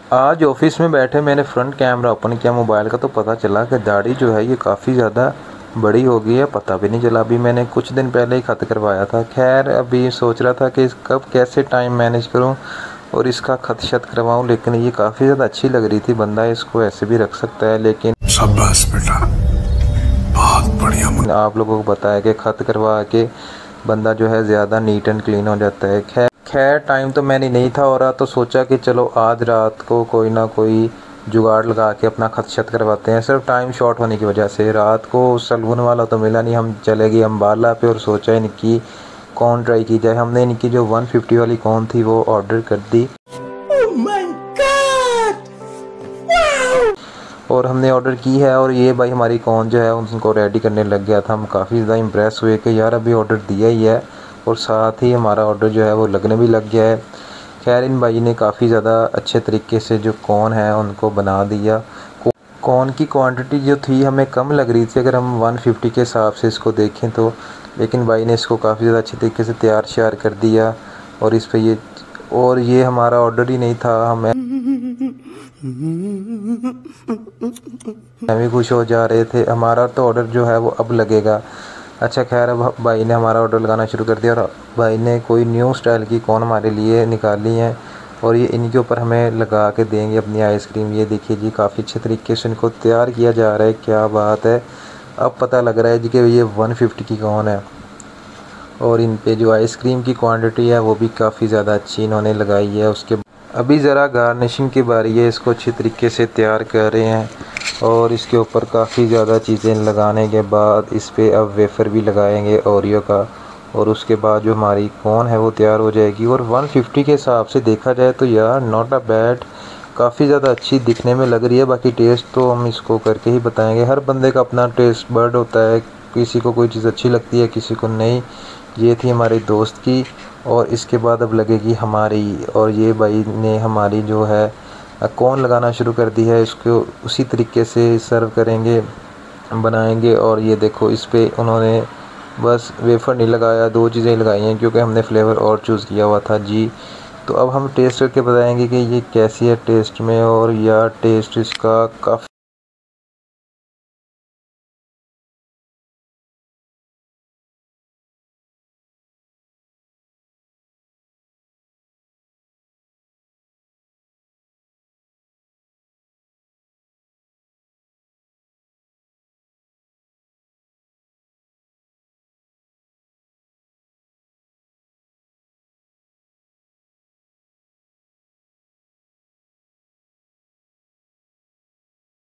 आज ऑफिस में बैठे मैंने फ्रंट कैमरा ओपन किया मोबाइल का, तो पता चला कि दाढ़ी जो है ये काफ़ी ज़्यादा बड़ी हो गई है। पता भी नहीं चला। अभी मैंने कुछ दिन पहले ही ख़त करवाया था। खैर अभी सोच रहा था कि कब कैसे टाइम मैनेज करूं और इसका ख़त शत करवाऊं, लेकिन ये काफ़ी ज़्यादा अच्छी लग रही थी। बंदा इसको ऐसे भी रख सकता है, लेकिन शाबाश बेटा, बहुत बढ़िया। आप लोगों को बताया कि ख़त करवा के बंदा जो है ज़्यादा नीट एंड क्लीन हो जाता है। खैर टाइम तो मैंने नहीं था हो रहा, तो सोचा कि चलो आज रात को कोई ना कोई जुगाड़ लगा के अपना ख़त शत करवाते हैं। सिर्फ टाइम शॉर्ट होने की वजह से रात को सलून वाला तो मिला नहीं। हम चले गए अम्बाला पे और सोचा इनकी कौन ट्राई की जाए। हमने इनकी जो 150 वाली कौन थी वो ऑर्डर कर दी। और हमने ऑर्डर की है और ये भाई हमारी कौन जो है उनको रेडी करने लग गया था। हम काफ़ी ज़्यादा इम्प्रेस हुए कि यार अभी ऑर्डर दिया ही है और साथ ही हमारा ऑर्डर जो है वो लगने भी लग गया है। खैर इन भाई ने काफ़ी ज़्यादा अच्छे तरीके से जो कौन है उनको बना दिया। कौन की क्वांटिटी जो थी हमें कम लग रही थी अगर हम 150 के हिसाब से इसको देखें तो, लेकिन भाई ने इसको काफ़ी ज़्यादा अच्छे तरीके से तैयार श्यार कर दिया। और इस पे ये हमारा ऑर्डर ही नहीं था। हमें भी खुश हो जा रहे थे। हमारा तो ऑर्डर जो है वो अब लगेगा। अच्छा खैर अब भाई ने हमारा ऑर्डर लगाना शुरू कर दिया और भाई ने कोई न्यू स्टाइल की कौन हमारे लिए निकाली है और ये इनके ऊपर हमें लगा के देंगे अपनी आइसक्रीम। ये देखिए जी, काफ़ी अच्छे तरीके से इनको तैयार किया जा रहा है। क्या बात है। अब पता लग रहा है जी कि ये 150 की कौन है। और इन पे जो आइसक्रीम की क्वांटिटी है वो भी काफ़ी ज़्यादा अच्छी इन्होंने लगाई है। उसके अभी ज़रा गार्निशिंग की बारी है। इसको अच्छी तरीके से तैयार कर रहे हैं और इसके ऊपर काफ़ी ज़्यादा चीज़ें लगाने के बाद इस पे अब वेफ़र भी लगाएंगे ओरियो का। और उसके बाद जो हमारी कौन है वो तैयार हो जाएगी। और 150 के हिसाब से देखा जाए तो यार नॉट अ बैड, काफ़ी ज़्यादा अच्छी दिखने में लग रही है। बाकी टेस्ट तो हम इसको करके ही बताएंगे। हर बंदे का अपना टेस्ट बर्ड होता है, किसी को कोई चीज़ अच्छी लगती है किसी को नहीं। ये थी हमारे दोस्त की और इसके बाद अब लगेगी हमारी। और ये भाई ने हमारी जो है कौन लगाना शुरू कर दी है। इसको उसी तरीके से सर्व करेंगे, बनाएंगे। और ये देखो इस पे उन्होंने बस वेफ़र नहीं लगाया, दो चीज़ें लगाई हैं क्योंकि हमने फ्लेवर और चूज़ किया हुआ था जी। तो अब हम टेस्ट करके बताएंगे कि ये कैसी है टेस्ट में। और यार टेस्ट इसका काफ़ी